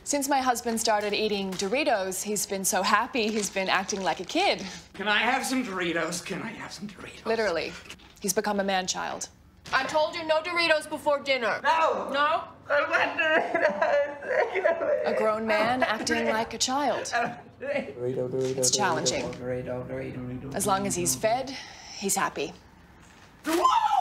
Since my husband started eating Doritos, he's been so happy he's been acting like a kid. Can I have some Doritos? Can I have some Doritos? Literally. He's become a man-child. I told you no Doritos before dinner. No! No? I want Doritos! A grown man acting like a child. It's challenging. As long as he's fed, he's happy. What?